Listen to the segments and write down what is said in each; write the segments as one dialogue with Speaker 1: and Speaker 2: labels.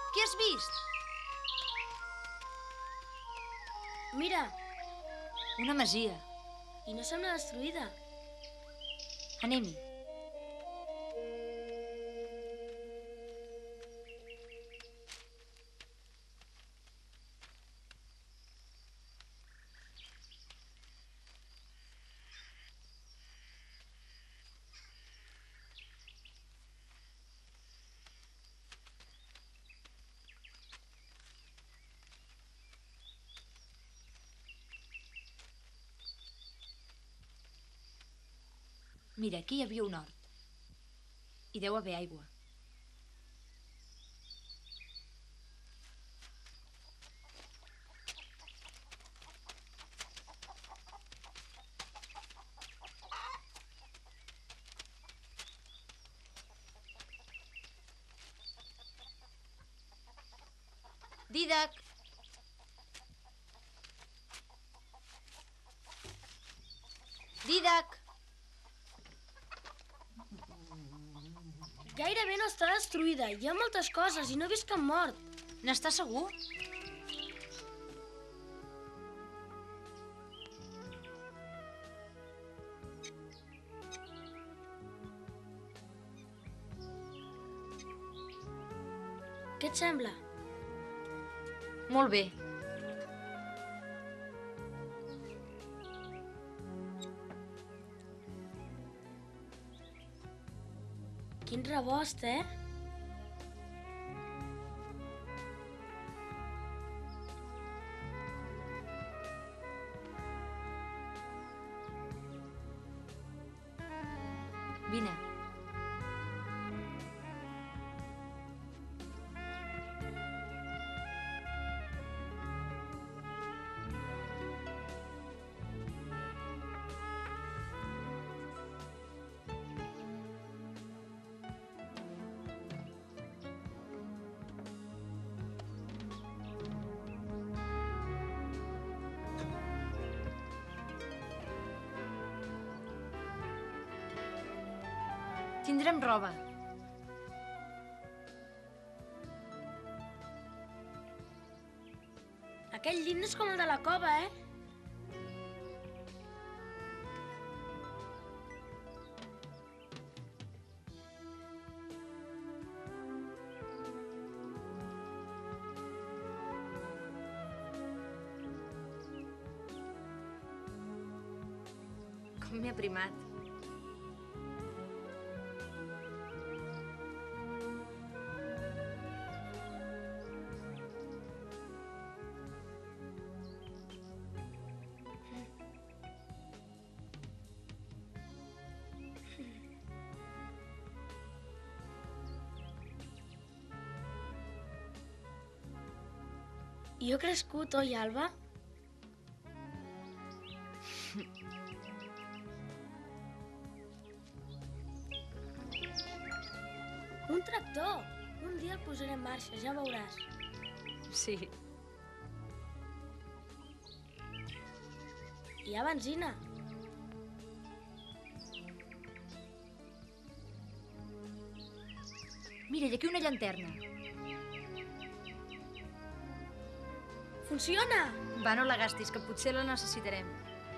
Speaker 1: Què has vist?
Speaker 2: Mira!
Speaker 1: Una masia.
Speaker 2: I no sembla destruïda.
Speaker 1: Anem-hi. Mira, aquí hi havia un hort. Hi deu haver aigua. Dídac! Dídac!
Speaker 2: Gairebé no està destruïda. Hi ha moltes coses i no he vist cap mort.
Speaker 1: N'estàs segur?
Speaker 2: Què et sembla?
Speaker 1: Molt bé.
Speaker 2: Quin rebost, eh?
Speaker 1: Vine. Tindrem roba.
Speaker 2: Aquell llit no és com el de la cova, eh?
Speaker 1: Com m'he aprimat.
Speaker 2: I jo he crescut, oi, Alba? Un tractor! Un dia el posaré en marxa, ja veuràs.
Speaker 1: Sí.
Speaker 2: Hi ha benzina.
Speaker 1: Mira, i aquí una llanterna.
Speaker 2: Funciona!
Speaker 1: Va, no la gastis, que potser la necessitarem.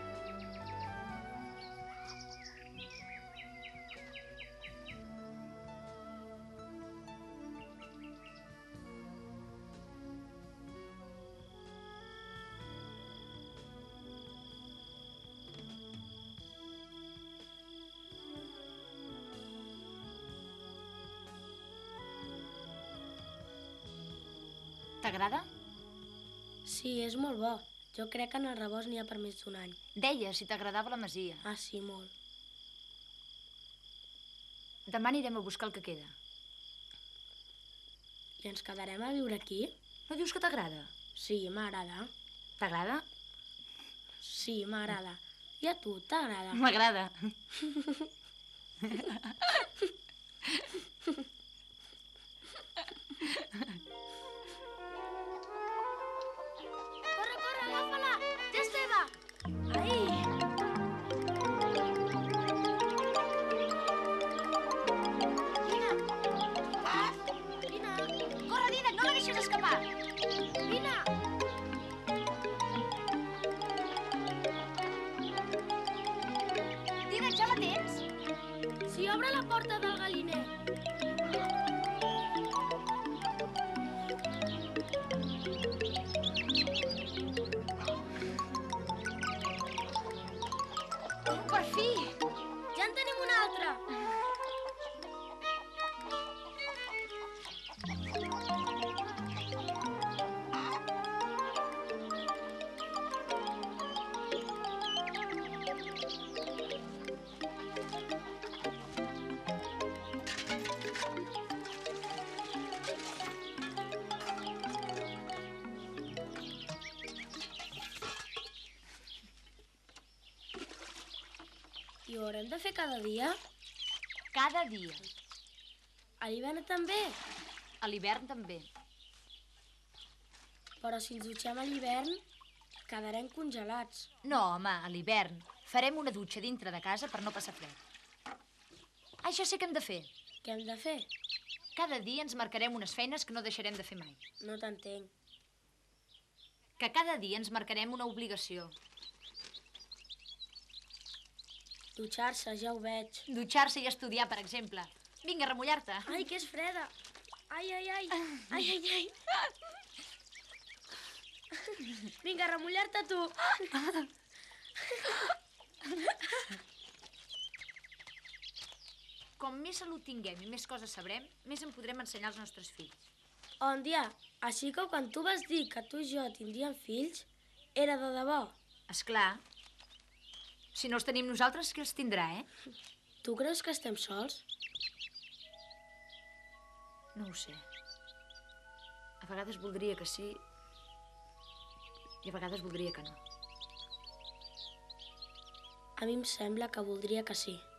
Speaker 1: T'agrada?
Speaker 2: Sí, és molt bo. Jo crec que en el rebost n'hi ha per més d'un any.
Speaker 1: Deia si t'agradava la masia.
Speaker 2: Ah, sí, molt.
Speaker 1: Demà anirem a buscar el que queda.
Speaker 2: I ens quedarem a viure aquí?
Speaker 1: No dius que t'agrada?
Speaker 2: Sí, m'agrada.
Speaker 1: T'agrada?
Speaker 2: Sí, m'agrada. I a tu, t'agrada?
Speaker 1: M'agrada.
Speaker 2: Corre, corre, agafa-la! Ja és teva! Ai! Vine! Vine!
Speaker 1: Corre, Dídac, no la deixis
Speaker 2: hem de fer cada dia?
Speaker 1: Cada dia.
Speaker 2: A l'hivern també?
Speaker 1: A l'hivern també.
Speaker 2: Però si ens dutxem a l'hivern, quedarem congelats.
Speaker 1: No, home, a l'hivern. Farem una dutxa dintre de casa per no passar fred. Això sí que hem de fer.
Speaker 2: Què hem de fer?
Speaker 1: Cada dia ens marcarem unes feines que no deixarem de fer mai.
Speaker 2: No t'entenc.
Speaker 1: Que cada dia ens marcarem una obligació.
Speaker 2: Dutxar-se, ja ho veig.
Speaker 1: Dutxar-se i estudiar, per exemple. Vinga, a remullar-te.
Speaker 2: Ai, que és freda. Ai, ai, ai. Ai, ai, ai. Vinga, a remullar-te tu.
Speaker 1: Com més salut tinguem i més coses sabrem, més en podrem ensenyar als nostres fills.
Speaker 2: On dia, així que quan tu vas dir que tu i jo tindríem fills, era de debò.
Speaker 1: És clar. Si no els tenim nosaltres, qui els tindrà, eh?
Speaker 2: Tu creus que estem sols?
Speaker 1: No ho sé. A vegades voldria que sí i a vegades voldria que no.
Speaker 2: A mi em sembla que voldria que sí.